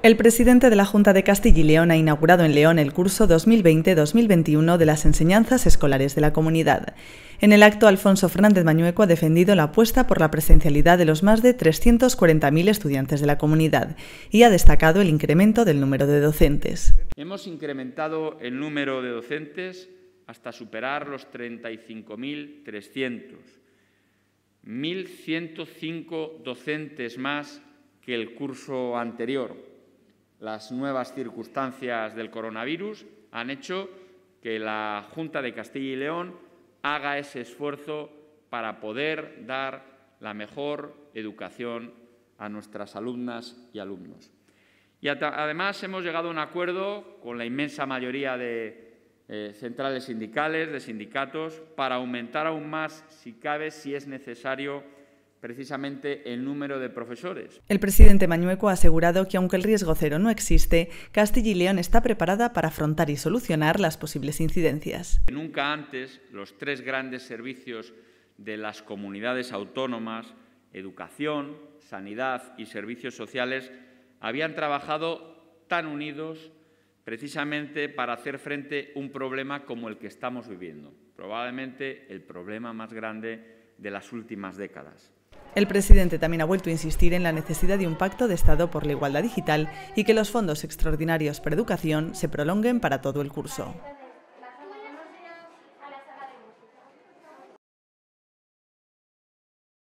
El presidente de la Junta de Castilla y León ha inaugurado en León el curso 2020-2021 de las enseñanzas escolares de la comunidad. En el acto, Alfonso Fernández Mañueco ha defendido la apuesta por la presencialidad de los más de 340.000 estudiantes de la comunidad y ha destacado el incremento del número de docentes. Hemos incrementado el número de docentes hasta superar los 35.300, 1.105 docentes más que el curso anterior. Las nuevas circunstancias del coronavirus han hecho que la Junta de Castilla y León haga ese esfuerzo para poder dar la mejor educación a nuestras alumnas y alumnos. Y además hemos llegado a un acuerdo con la inmensa mayoría de centrales sindicales, de sindicatos, para aumentar aún más, si cabe, si es necesario, precisamente el número de profesores. El presidente Mañueco ha asegurado que, aunque el riesgo cero no existe, Castilla y León está preparada para afrontar y solucionar las posibles incidencias. Nunca antes los tres grandes servicios de las comunidades autónomas, educación, sanidad y servicios sociales, habían trabajado tan unidos precisamente para hacer frente a un problema como el que estamos viviendo, probablemente el problema más grande de las últimas décadas. El presidente también ha vuelto a insistir en la necesidad de un pacto de Estado por la igualdad digital y que los fondos extraordinarios para educación se prolonguen para todo el curso.